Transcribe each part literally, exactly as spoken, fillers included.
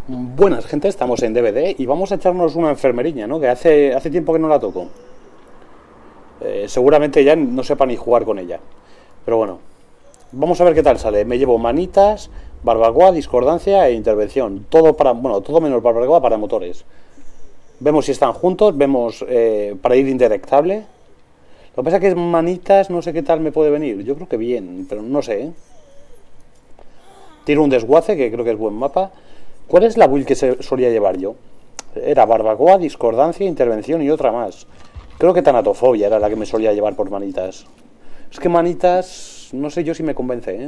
Buenas, gente, estamos en D V D y vamos a echarnos una enfermeriña, ¿no? Que hace, hace tiempo que no la toco. Eh, seguramente ya no sepa ni jugar con ella. Pero bueno, vamos a ver qué tal sale. Me llevo manitas, barbacoa, discordancia e intervención. Todo para, bueno, todo menos barbacoa para motores. Vemos si están juntos, vemos eh, para ir indetectable. Lo que pasa es que manitas no sé qué tal me puede venir. Yo creo que bien, pero no sé, ¿eh? Tiro un desguace, que creo que es buen mapa. ¿Cuál es la build que se solía llevar yo? Era barbacoa, discordancia, intervención y otra más. Creo que tanatofobia era la que me solía llevar por manitas. Es que manitas, no sé yo si me convence, ¿eh?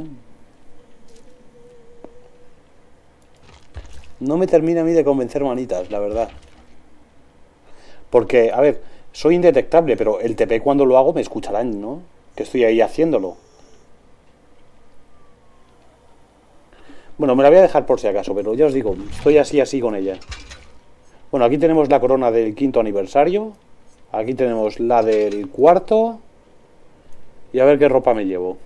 No me termina a mí de convencer manitas, la verdad. Porque, a ver, soy indetectable, pero el T P cuando lo hago me escucharán, ¿no? Que estoy ahí haciéndolo. Bueno, me la voy a dejar por si acaso, pero ya os digo, estoy así, así con ella. Bueno, aquí tenemos la corona del quinto aniversario. Aquí tenemos la del cuarto. Y a ver qué ropa me llevo.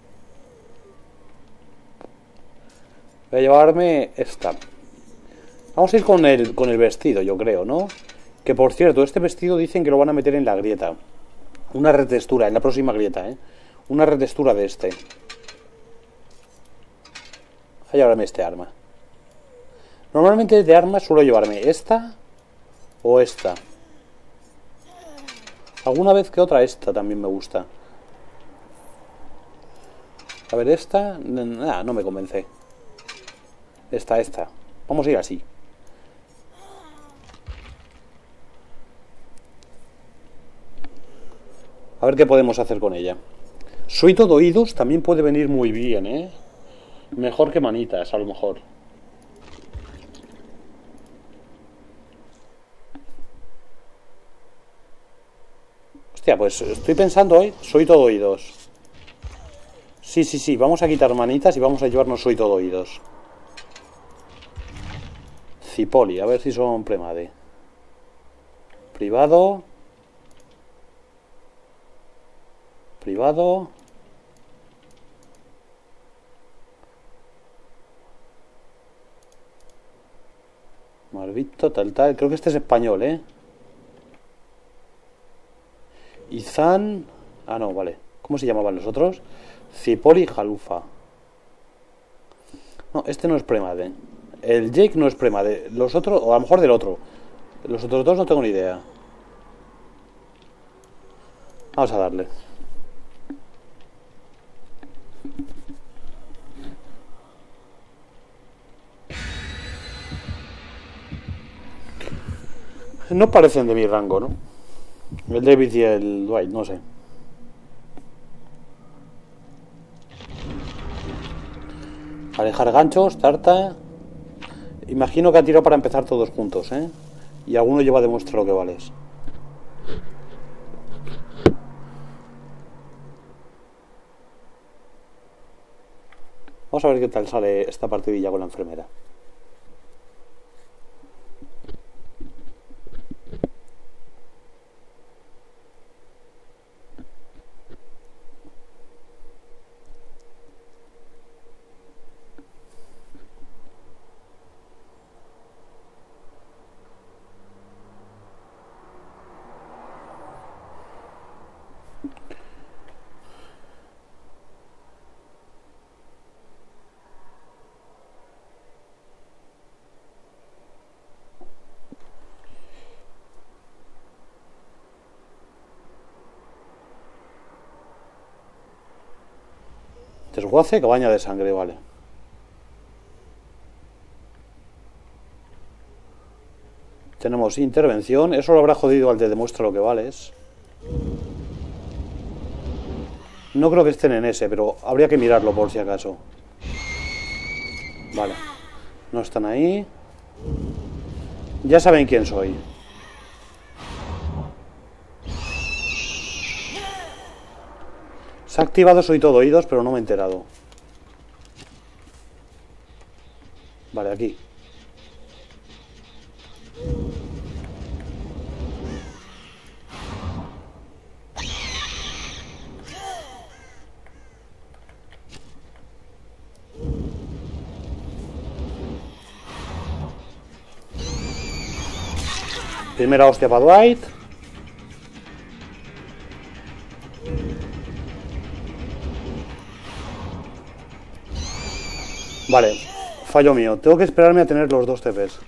Voy a llevarme esta. Vamos a ir con el, con el vestido, yo creo, ¿no? Que por cierto, este vestido dicen que lo van a meter en la grieta. Una retextura, en la próxima grieta, ¿eh? Una retextura de este. Voy a llevarme este arma. Normalmente de armas suelo llevarme esta o esta. Alguna vez que otra esta también me gusta. A ver, esta... Nah, no me convence. Esta, esta. Vamos a ir así. A ver qué podemos hacer con ella. Soy todo oídos, también puede venir muy bien, ¿eh? Mejor que manitas, a lo mejor. Hostia, pues estoy pensando hoy, soy todo oídos. Sí, sí, sí, vamos a quitar manitas y vamos a llevarnos soy todo oídos. Cipoli, a ver si son premade. Privado. Privado. Malvito, tal, tal. Creo que este es español, ¿eh? Izan... Ah, no, vale. ¿Cómo se llamaban los otros? Cipoli y Jalufa. No, este no es premade. El Jake no es premade. Los otros, o a lo mejor del otro. Los otros dos no tengo ni idea. Vamos a darle. No parecen de mi rango, ¿no? El David y el Dwight, no sé. Alejar ganchos, tarta. Imagino que ha tirado para empezar todos juntos, ¿eh? Y alguno lleva demuestra lo que vales. Vamos a ver qué tal sale esta partidilla con la enfermera. Desguace, cabaña de sangre, vale. Tenemos intervención. Eso lo habrá jodido al de demuestra lo que vales. No creo que estén en ese, pero habría que mirarlo por si acaso. Vale. No están ahí. Ya saben quién soy. Se ha activado soy todo oídos, pero no me he enterado. Vale, aquí. Primera hostia para Dwight. Vale, fallo mío. Tengo que esperarme a tener los dos T Ps.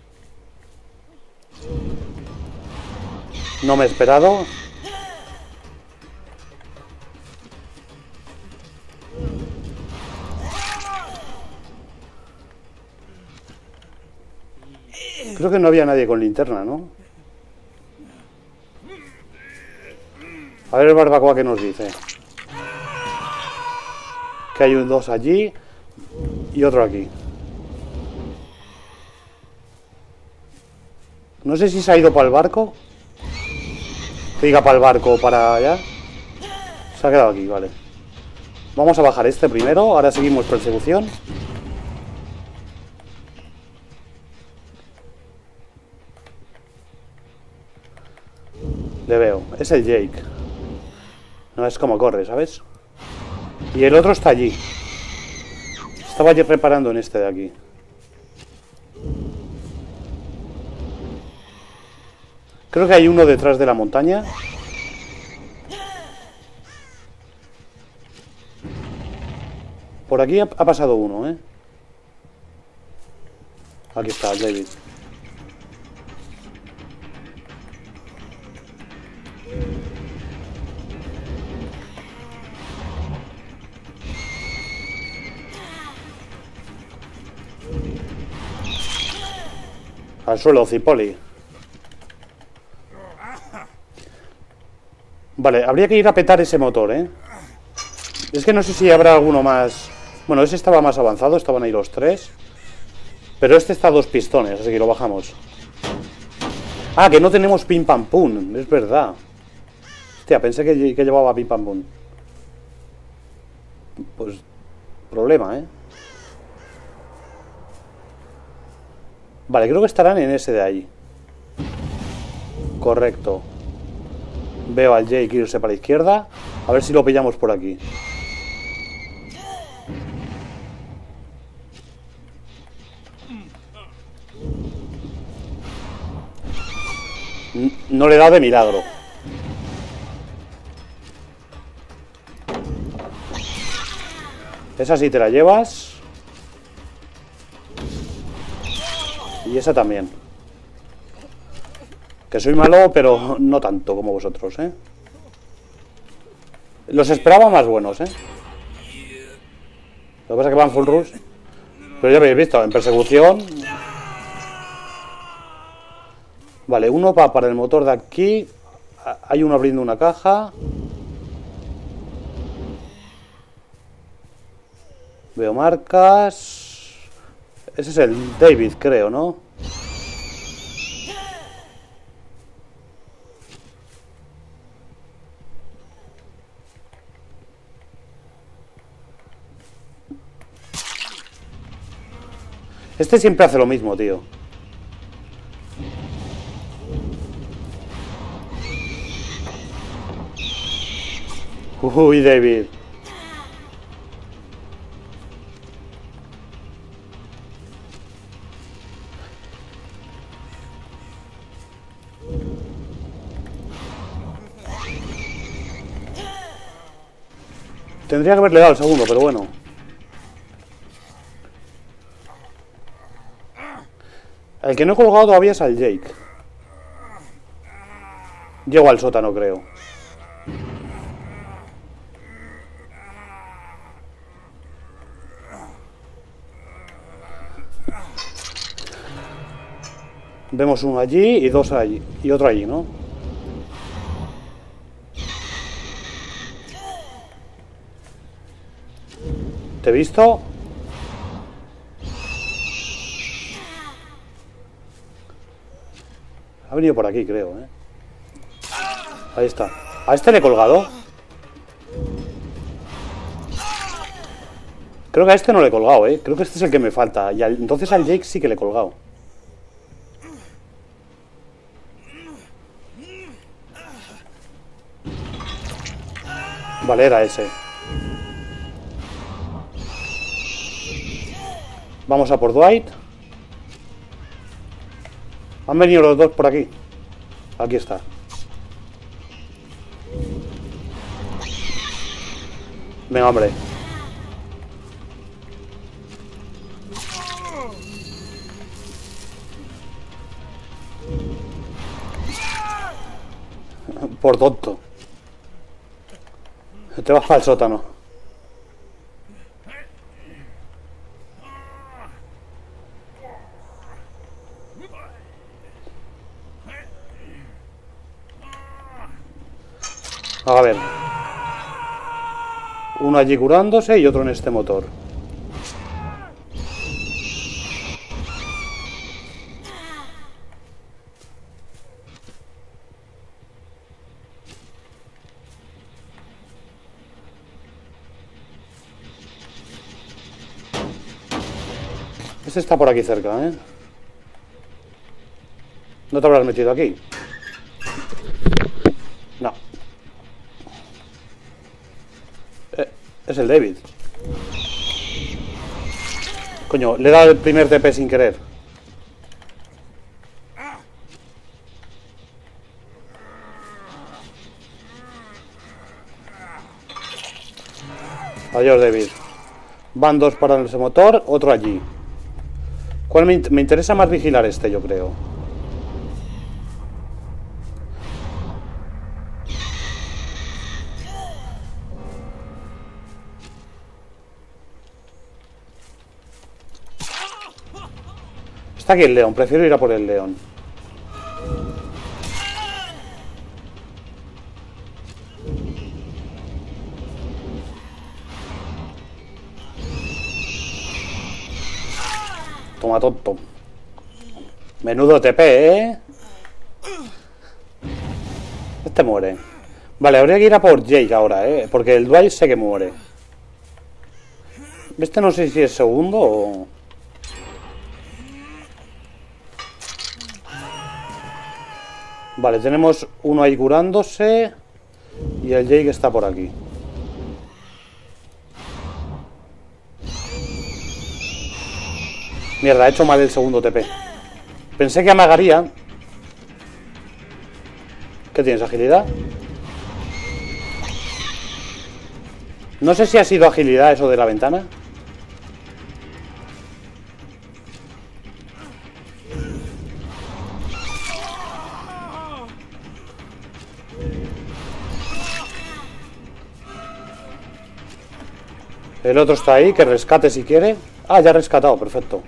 No me he esperado. Creo que no había nadie con linterna, ¿no? A ver el barbacoa que nos dice. Que hay un dos allí y otro aquí. No sé si se ha ido para el barco. Que diga para el barco o para allá. Se ha quedado aquí, vale. Vamos a bajar este primero. Ahora seguimos persecución. Le veo. Es el Jake. No es como corre, ¿sabes? Y el otro está allí. Estaba yo reparando en este de aquí. Creo que hay uno detrás de la montaña. Por aquí ha, ha pasado uno, ¿eh? Aquí está, el David. Al suelo, Cipoli. Vale, habría que ir a petar ese motor, ¿eh? Es que no sé si habrá alguno más. Bueno, ese estaba más avanzado, estaban ahí los tres. Pero este está a dos pistones, así que lo bajamos. Ah, que no tenemos pim pam pum, es verdad. Hostia, pensé que, que llevaba pim pam pum. Pues, problema, ¿eh? Vale, creo que estarán en ese de ahí. Correcto. Veo al Jake irse para la izquierda. A ver si lo pillamos por aquí. No le he dado de milagro. Esa sí te la llevas. Y esa también. Que soy malo, pero no tanto como vosotros, ¿eh? Los esperaba más buenos, ¿eh? Lo que pasa es que van full rush. Pero ya habéis visto, en persecución. Vale, uno va para el motor de aquí. Hay uno abriendo una caja. Veo marcas. Ese es el David, creo, ¿no? Este siempre hace lo mismo, tío. Uy, David. Tendría que haberle dado el segundo, pero bueno. El que no he colgado todavía es al Jake. Llego al sótano, creo. Vemos uno allí y dos allí. Y otro allí, ¿no? ¿Te he visto? Ha venido por aquí, creo, ¿eh? Ahí está. ¿A este le he colgado? Creo que a este no le he colgado, ¿eh? Creo que este es el que me falta. Y al, entonces al Jake sí que le he colgado. Vale, era ese. Vamos a por Dwight. Han venido los dos por aquí. Aquí está. Venga, hombre. Por tonto. Te vas para el sótano. A ver. Uno allí curándose y otro en este motor. Este está por aquí cerca, ¿eh? ¿No te habrás metido aquí? No. Eh, es el David. Coño, le he dado el primer T P sin querer. Adiós, David. Van dos para ese motor, otro allí. ¿Cuál me, me interesa más vigilar este, yo creo? Está aquí el león, prefiero ir a por el león. Toma, tonto. Menudo T P, ¿eh? Este muere. Vale, habría que ir a por Jake ahora, ¿eh? Porque el Dwight sé que muere. Este no sé si es segundo o... Vale, tenemos uno ahí curándose. Y el Jake está por aquí. Mierda, he hecho mal el segundo T P. Pensé que amagaría. ¿Qué tienes? ¿Agilidad? No sé si ha sido agilidad eso de la ventana. El otro está ahí, que rescate si quiere. Ah, ya ha rescatado, perfecto.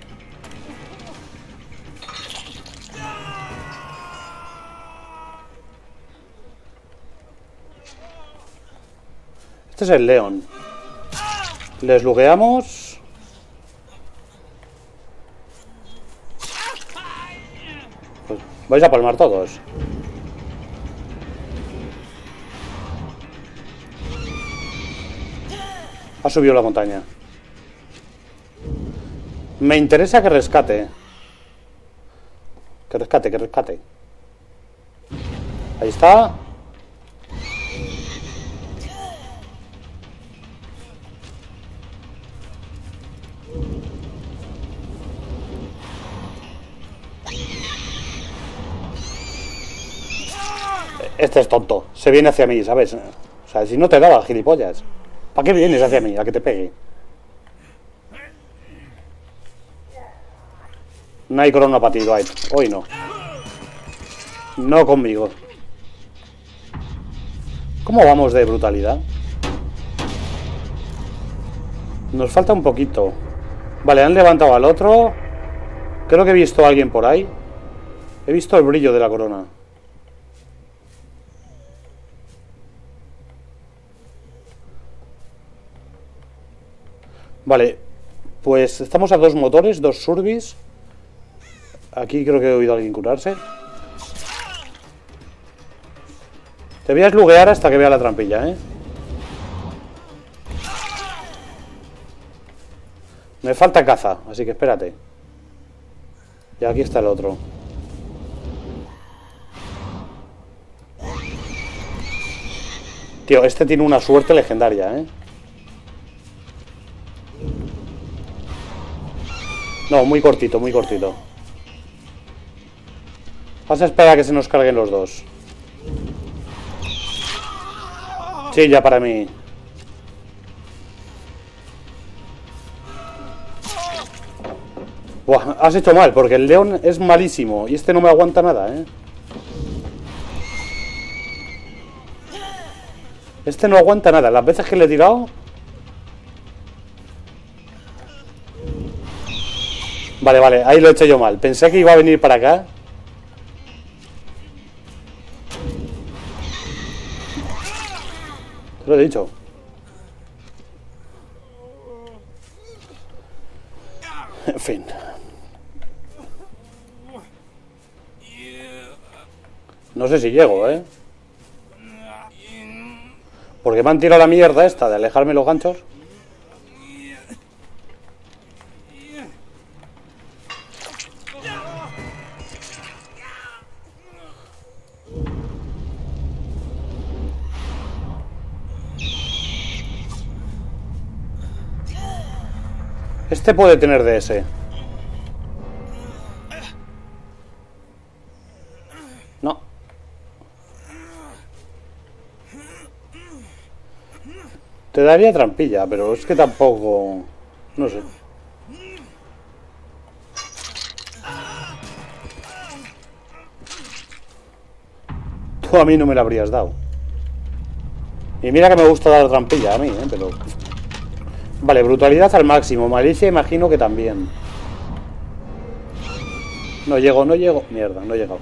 Este es el león. Les lugueamos. Pues vais a palmar todos. Ha subido la montaña. Me interesa que rescate. Que rescate, que rescate. Ahí está. Este es tonto. Se viene hacia mí, ¿sabes? O sea, si no te daba, gilipollas. ¿Para qué vienes hacia mí? A que te pegue. No hay corona para ti, Dwight. Hoy no. No conmigo. ¿Cómo vamos de brutalidad? Nos falta un poquito. Vale, han levantado al otro. Creo que he visto a alguien por ahí. He visto el brillo de la corona. Vale, pues estamos a dos motores, dos Surbis. Aquí creo que he oído a alguien curarse. Te voy a esluguear hasta que vea la trampilla, ¿eh? Me falta caza, así que espérate. Y aquí está el otro. Tío, este tiene una suerte legendaria, ¿eh? No, muy cortito, muy cortito. Vas a esperar a que se nos carguen los dos. Sí, ya para mí. Buah, has hecho mal, porque el león es malísimo y este no me aguanta nada, ¿eh? Este no aguanta nada. Las veces que le he tirado... Vale, vale, ahí lo he hecho yo mal. Pensé que iba a venir para acá. Te lo he dicho. En fin. No sé si llego, ¿eh? Porque me han tirado la mierda esta de alejarme los ganchos. Este puede tener D S. No. Te daría trampilla, pero es que tampoco... No sé. Tú a mí no me la habrías dado. Y mira que me gusta dar trampilla a mí, ¿eh? Pero... Vale, brutalidad al máximo. Malicia imagino que también. No llego, no llego. Mierda, no he llegado.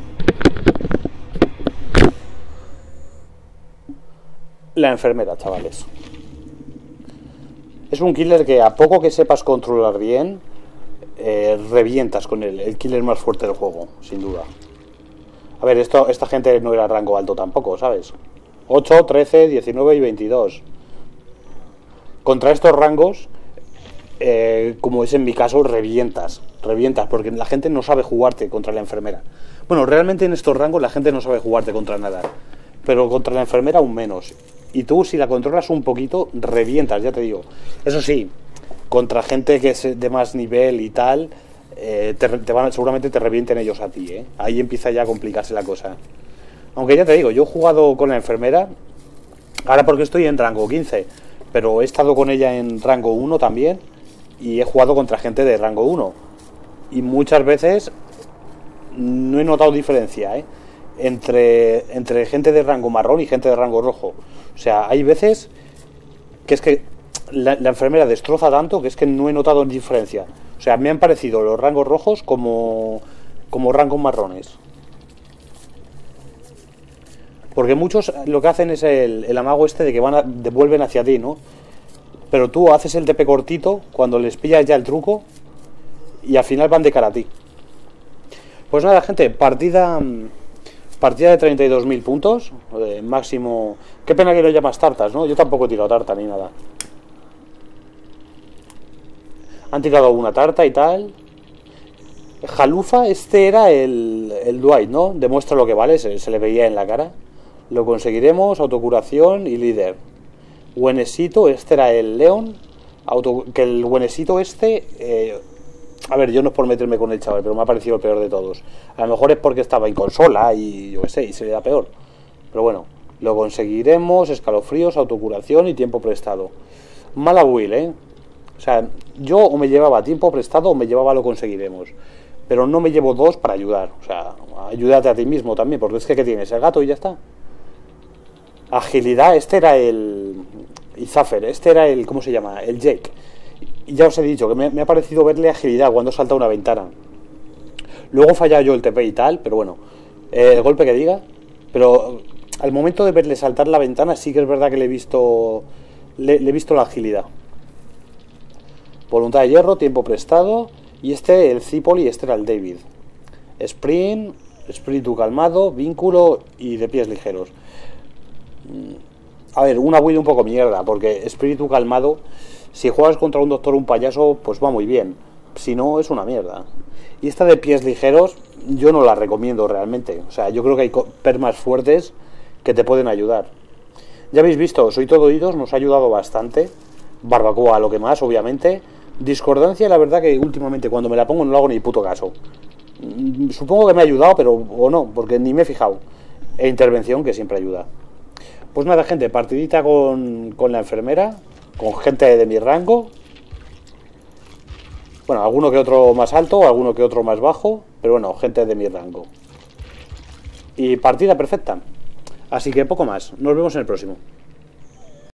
La enfermera, chavales. Es un killer que a poco que sepas controlar bien, eh, revientas con él. El killer más fuerte del juego, sin duda. A ver, esto, esta gente no era rango alto tampoco, ¿sabes? ocho, trece, diecinueve y veintidós. Contra estos rangos, eh, como es en mi caso, revientas. Revientas, porque la gente no sabe jugarte contra la enfermera. Bueno, realmente en estos rangos la gente no sabe jugarte contra nada. Pero contra la enfermera aún menos. Y tú, si la controlas un poquito, revientas, ya te digo. Eso sí, contra gente que es de más nivel y tal, eh, te, te van, seguramente te revienten ellos a ti, ¿eh? Ahí empieza ya a complicarse la cosa. Aunque ya te digo, yo he jugado con la enfermera, ahora porque estoy en rango quince, pero he estado con ella en rango uno también, y he jugado contra gente de rango uno. Y muchas veces no he notado diferencia, ¿eh? Entre, entre gente de rango marrón y gente de rango rojo. O sea, hay veces que es que la, la enfermera destroza tanto que es que no he notado diferencia. O sea, me han parecido los rangos rojos como, como rangos marrones. Porque muchos lo que hacen es el, el amago este de que van a, devuelven hacia ti, ¿no? Pero tú haces el T P cortito cuando les pillas ya el truco y al final van de cara a ti. Pues nada, gente, partida... Partida de treinta y dos mil puntos, eh, máximo... Qué pena que lo llamas tartas, ¿no? Yo tampoco he tirado tarta ni nada. Han tirado una tarta y tal. Jalufa, este era el, el Dwight, ¿no? Demuestra lo que vale, se, se le veía en la cara. Lo conseguiremos, autocuración y líder. Buenesito, este era el León. Auto, que el buenesito este... Eh, a ver, yo no es por meterme con el chaval, pero me ha parecido el peor de todos. A lo mejor es porque estaba en consola y yo qué sé, y se le da peor. Pero bueno, lo conseguiremos, escalofríos, autocuración y tiempo prestado. Mala Will, ¿eh? O sea, yo o me llevaba tiempo prestado o me llevaba lo conseguiremos. Pero no me llevo dos para ayudar. O sea, ayúdate a ti mismo también, porque es que ¿qué tienes? El gato y ya está. Agilidad, este era el... Izafer, este era el... ¿Cómo se llama? El Jake. Y ya os he dicho que me, me ha parecido verle agilidad cuando salta una ventana. Luego falla yo el T P y tal, pero bueno, eh, el golpe que diga. Pero al momento de verle saltar la ventana sí que es verdad que le he visto le, le he visto la agilidad. Voluntad de hierro, tiempo prestado. Y este, el Cipoli, este era el David. Sprint, espíritu calmado, vínculo y de pies ligeros. A ver, una build un poco mierda, porque espíritu calmado... Si juegas contra un doctor o un payaso, pues va muy bien. Si no, es una mierda. Y esta de pies ligeros, yo no la recomiendo realmente. O sea, yo creo que hay permas fuertes que te pueden ayudar. Ya habéis visto, soy todo oídos, nos ha ayudado bastante. Barbacoa, lo que más, obviamente. Discordancia, la verdad que últimamente cuando me la pongo no le hago ni puto caso. Mm, Supongo que me ha ayudado, pero o no, porque ni me he fijado. E intervención, que siempre ayuda. Pues nada, gente, partidita con, con la enfermera, con gente de mi rango. Bueno, alguno que otro más alto, alguno que otro más bajo, pero bueno, gente de mi rango. Y partida perfecta. Así que poco más. Nos vemos en el próximo.